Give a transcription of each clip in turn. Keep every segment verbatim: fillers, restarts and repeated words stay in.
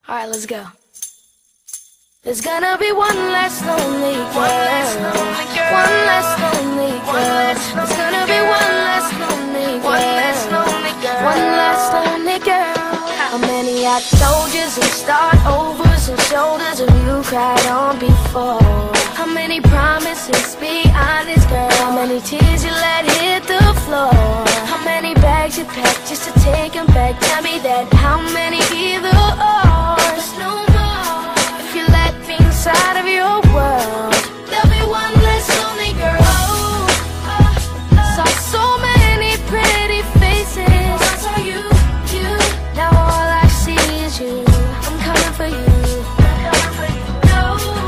Alright, let's go. There's gonna be one less lonely girl. One less lonely girl. One less lonely girl. There's gonna be one less lonely girl. One less lonely girl. One less lonely girl. How many I told you and start overs and shoulders have you cried on before? How many promises, be honest girl? How many tears you let hit the floor? How many bags you packed just to take them back? Tell me that. How many either or? There's no more. If you let me inside of your world, there'll be one less lonely girl. Saw so many pretty faces. I saw you, you. Now all I see is you. I'm coming for you. I'm coming for you. No,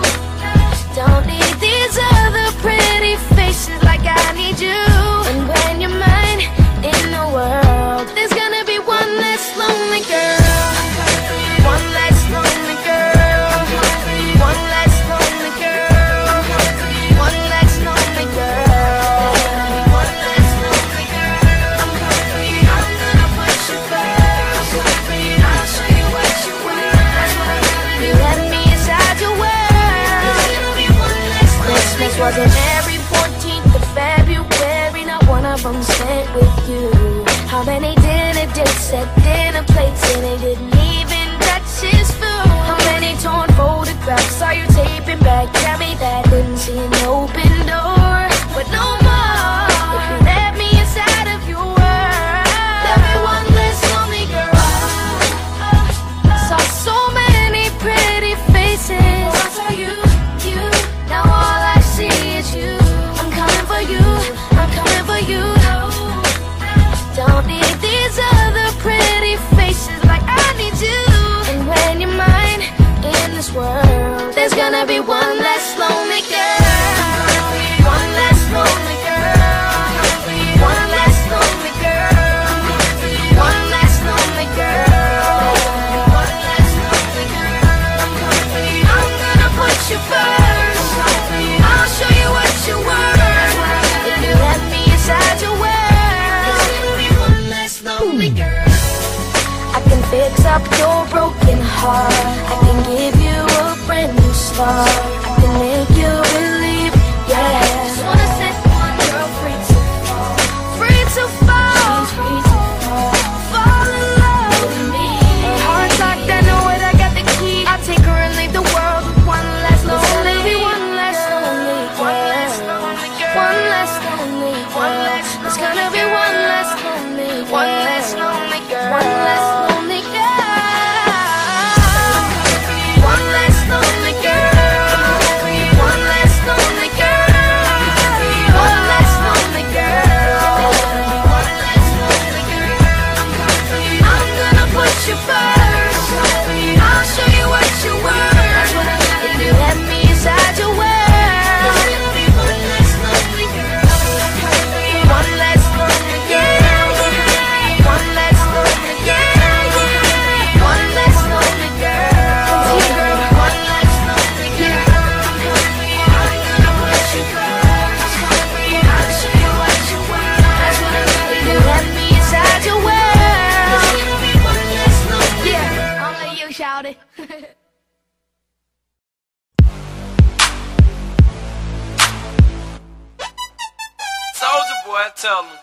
don't need these other pretty faces like I need you. And when you're mine in the world, there's gonna be one less lonely girl. One less lonely girl. One less lonely girl. One less lonely girl. One less lonely girl. I'm gonna put you first. I'll show you what you want. You let me inside your world. There's gonna be one less lonely girl. Christmas wasn't every fourteenth of February. Not one of them spent with you. How many dinner dates at dinner plates and they didn't even touch his food? How many torn photographs saw you taping back? Tell me that. Couldn't see an open door, but no more. If you let me inside of your world, there'll be one less lonely girl. Saw so many pretty faces. I saw you, you. Now all I see is you. I'm coming for you. I'm coming for you. Don't need these other pretty faces like I need you. And when you're mine in this world, there's gonna be one less lonely girl. One less lonely girl. One less lonely girl. One less lonely girl. One less lonely girl. I'm gonna put you first. I'll show you what you're worth. If you let me inside your world, lonely girl. I can fix up your broken heart. I can give you a brand new start. I can make you believe, yeah. Just wanna set one girl free to fall. Free to fall. She's free to fall. Fall in love with me. Her heart's locked, I know it, I got the key. I'll take her and leave the world with one less lonely. One less lonely girl. One less lonely girl. One less lonely. One less. There's gonna be one less lonely. One less lonely girl. One less lonely girl. One less lonely girl. One less lonely girl. One less lonely girl. One less lonely girl. I'm gonna put you first. I'll show you what you're worth. If you let me inside your world, there's gonna be one less lonely girl. One less lonely girl. One less lonely girl. One less lonely girl. One less lonely girl. I'm gonna put you first. I'll show you what you want. If you let me inside your world, there's gonna be one less lonely girl. Yeah, I'll let you shout it. Soldier boy, tell me.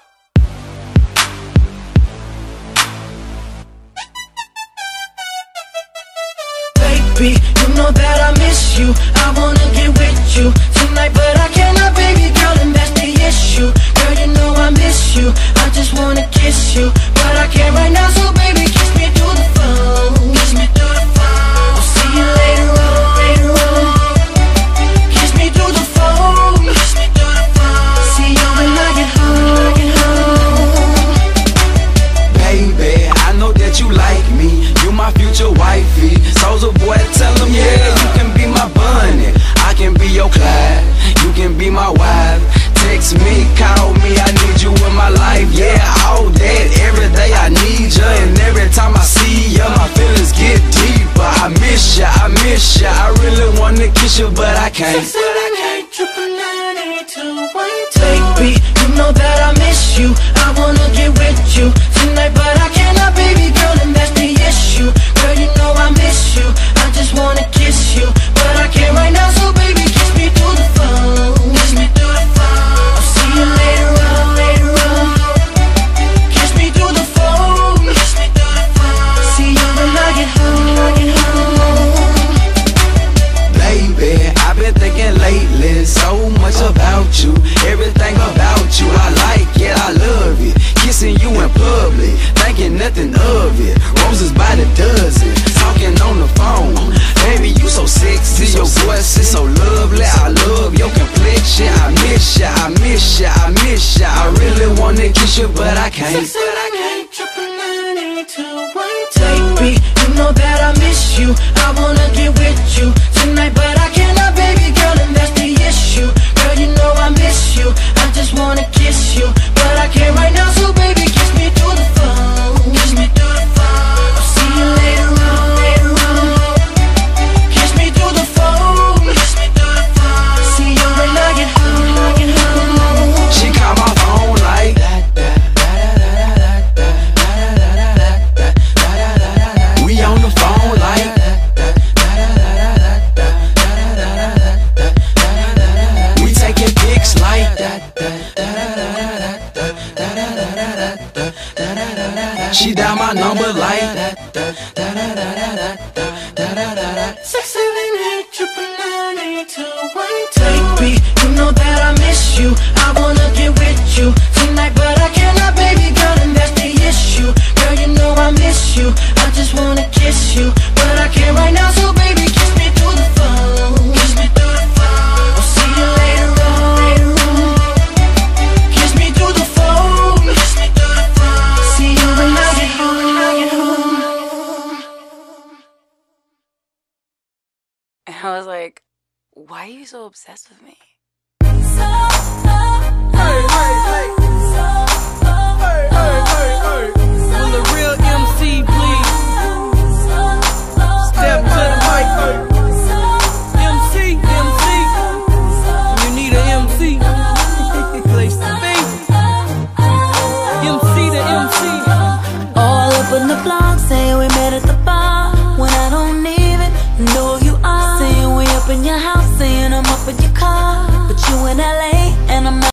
Baby, you know that I miss you. I wanna get with you tonight, but I cannot, baby girl, and that's the issue. Girl, you know I miss you. I just wanna kiss you, but I can't right now. So baby, kiss me through the phone. Kiss me through the phone. I'll see you later on, later on. Kiss me through the phone. Kiss me through the phone. See you when I get home. Get home. Baby, I know that you like me. You my future wifey. Soldier boy, tell them, yeah, you can be my bunny. I can be your Clyde. You can be my wife. Text me, call me, I need you in my life. Yeah, all that, every day I need you. And every time I see you, my feelings get deeper. I miss you, I miss you. I really wanna kiss you, but I can't. Baby, you know that I miss you. I wanna get with you tonight, but I cannot, baby girl, and that's the issue. Girl, you know I miss you. can't. Six, but I can't. Triple nine, eight, two, one, baby, you know that I miss you. I wanna get with you tonight, but I cannot, baby girl, and that's the issue. Girl, you know I miss you. I just wanna kiss you, but I can't right now. So baby, kiss me through the phone. Kiss me through the phone. I'll see you later on. Later on. Kiss me through the phone. Kiss me through the phone. See you when I get home. Get home. She call my phone like that. We on the phone like we taking pics like that. She dial my number like Six, seven, eight, triple nine, eight, two, one, baby, you know that I miss you. I wanna get with you tonight, but I cannot, baby girl, and that's the issue. Girl, you know I miss you. I just wanna kiss you, but I can't right now. So baby, kiss me through the phone. Kiss me through the phone. I'll see you later on. Later on. Kiss me through the phone. Kiss me through the phone. See you when I get home. When I get home. And I was like, why are you so obsessed with me? Hey, hey, hey. Hey, hey, hey, hey. Will the real M C please step to the mic? M C, M C. You need a M C. Place to be. M C to M C. All up in the blog saying we met at the bar when I don't even know who you are. Saying we up in your house, saying I'm up in your car, but you in L A and I'm not.